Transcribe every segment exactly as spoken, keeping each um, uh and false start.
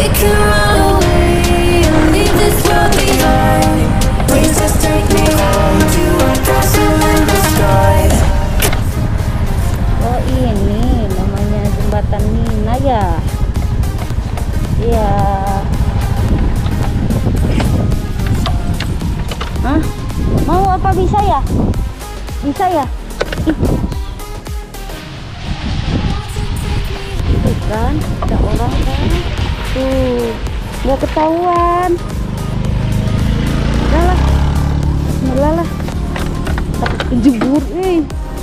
Oh ini namanya Jembatan Mina ya. Iya. Hah? Mau apa bisa ya? Bisa ya? Ih. Tuh kan, ada orang kan? Tuh, nggak ketahuan. Udah lah, Bismillah lah. Takut kejebur, eh.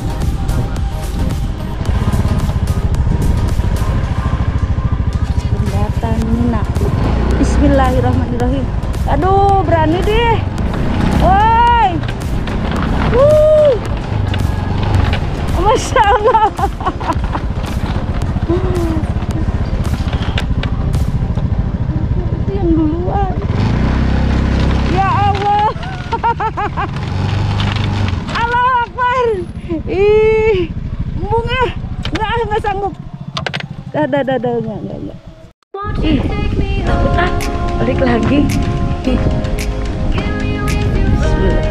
Jembatan Mina. Bismillahirrahmanirrahim. Aduh, berani deh. Woi. Wuh. Masya Allah. Itu yang duluan. Ya Allah. Allah Akbar. Ih, bunga. Nggak, nggak sanggup. Dah, dah, dah, dah, nggak, nggak, nggak. Ih, takut ah. Balik lagi. Ih. Bismillah.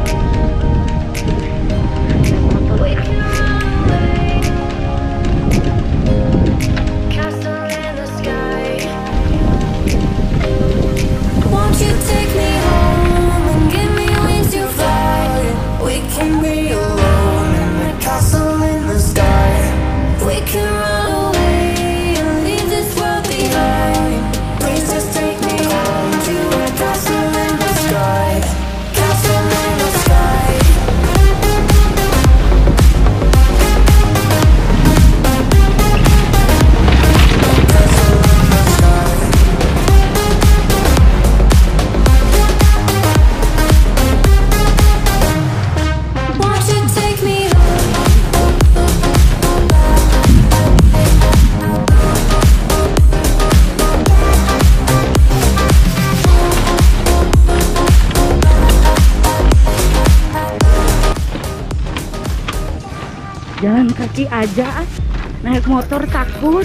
Jalan kaki aja, naik motor takut.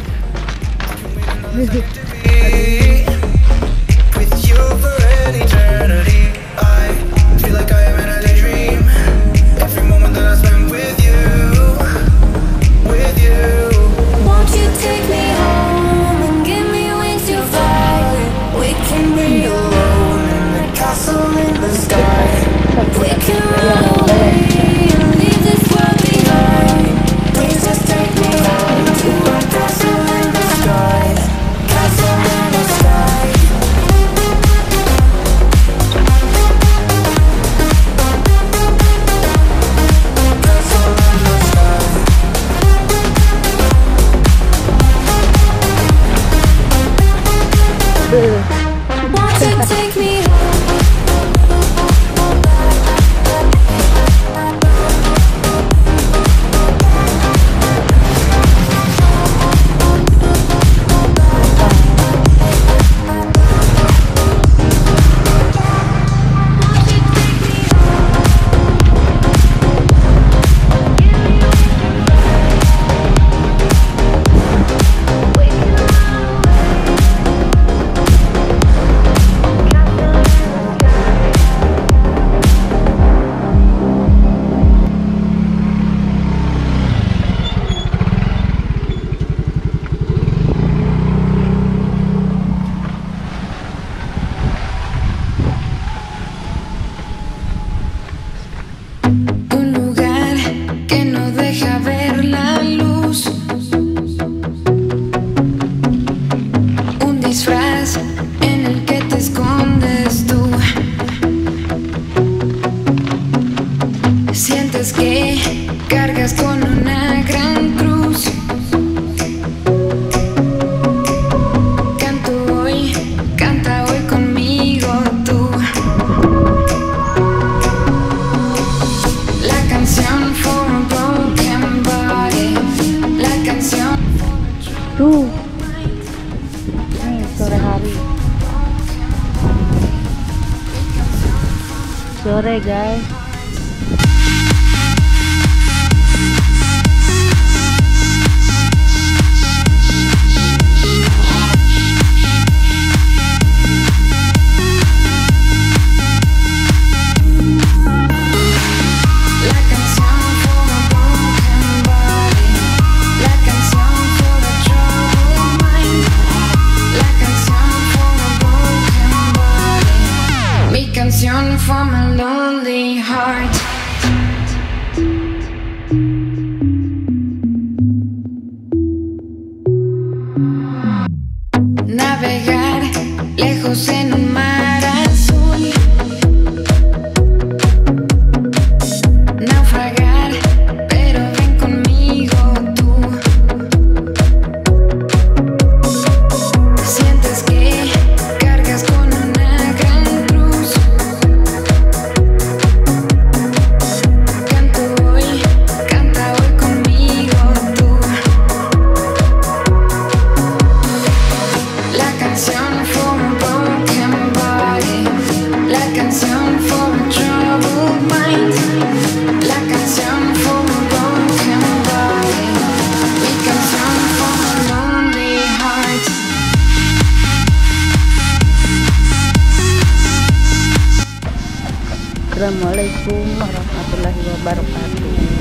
Tuh, nih sore hari, sore guys. vientos en un mar azul. Naufragar, pero ven conmigo tú. Sientes que cargas con una gran cruz. Canto hoy, canta hoy conmigo tú. La canción for a broken body. La canción for a troubled mind. La canción for a broken body. Mi canción for a lonely heart. Assalamualaikum warahmatullahi wabarakatuh.